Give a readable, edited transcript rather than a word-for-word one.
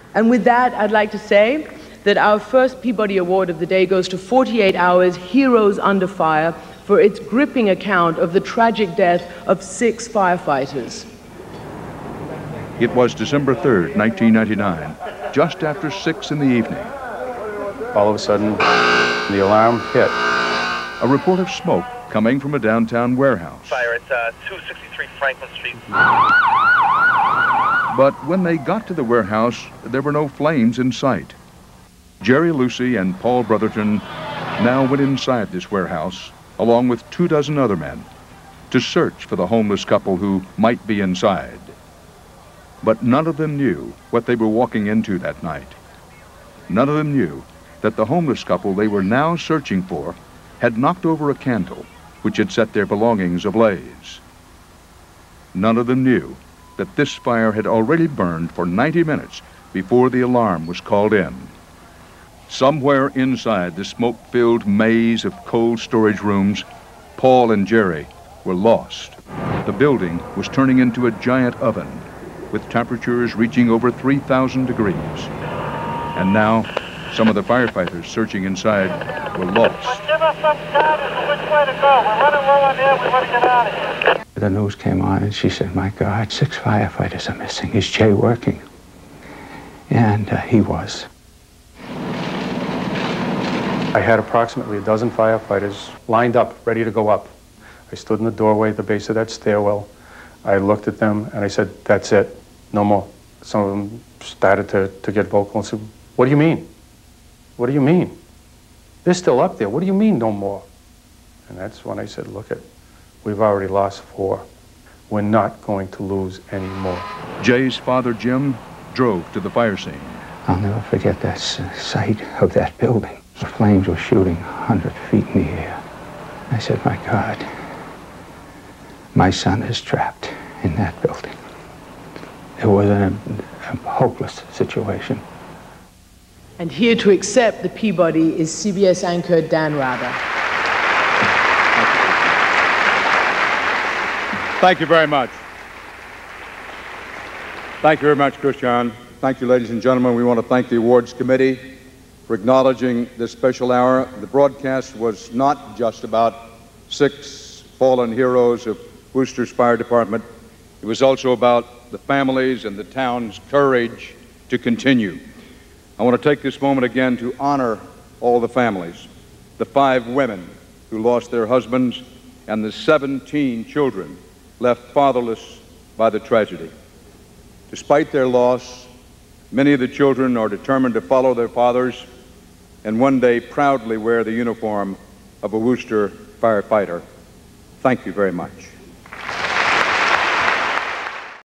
And with that, I'd like to say that our first Peabody Award of the day goes to 48 Hours, Heroes Under Fire, for its gripping account of the tragic death of 6 firefighters. It was December 3rd, 1999, just after 6 in the evening. All of a sudden, the alarm hit. A report of smoke coming from a downtown warehouse. Fire at 263 Franklin Street. But when they got to the warehouse, there were no flames in sight. Jerry Lucy and Paul Brotherton now went inside this warehouse, along with 24 other men, to search for the homeless couple who might be inside. But none of them knew what they were walking into that night. None of them knew that the homeless couple they were now searching for had knocked over a candle which had set their belongings ablaze. None of them knew that this fire had already burned for 90 minutes before the alarm was called in. Somewhere inside the smoke-filled maze of cold storage rooms, Paul and Jerry were lost. The building was turning into a giant oven, with temperatures reaching over 3,000 degrees. And now, some of the firefighters searching inside were lost. Give us some guidance on which way to go. We're running low on air. We want to get out of here. The news came on and she said, "My God, 6 firefighters are missing. Is Jay working?" And he was. I had approximately a dozen firefighters lined up, ready to go up. I stood in the doorway at the base of that stairwell. I looked at them and I said, "That's it, no more." Some of them started to get vocal and said, "What do you mean? What do you mean? They're still up there. What do you mean, no more?" And that's when I said, "Look it, we've already lost 4. We're not going to lose any more." Jay's father, Jim, drove to the fire scene. I'll never forget that sight of that building. The flames were shooting 100 feet in the air. I said, "My God, my son is trapped in that building." It was a hopeless situation. And here to accept the Peabody is CBS anchor Dan Rather. Thank you very much. Thank you very much, Christian. Thank you, ladies and gentlemen. We want to thank the awards committee for acknowledging this special hour. The broadcast was not just about 6 fallen heroes of Worcester's Fire Department. It was also about the families and the town's courage to continue. I want to take this moment again to honor all the families, the 5 women who lost their husbands, and the 17 children left fatherless by the tragedy. Despite their loss, many of the children are determined to follow their fathers and one day proudly wear the uniform of a Worcester firefighter. Thank you very much.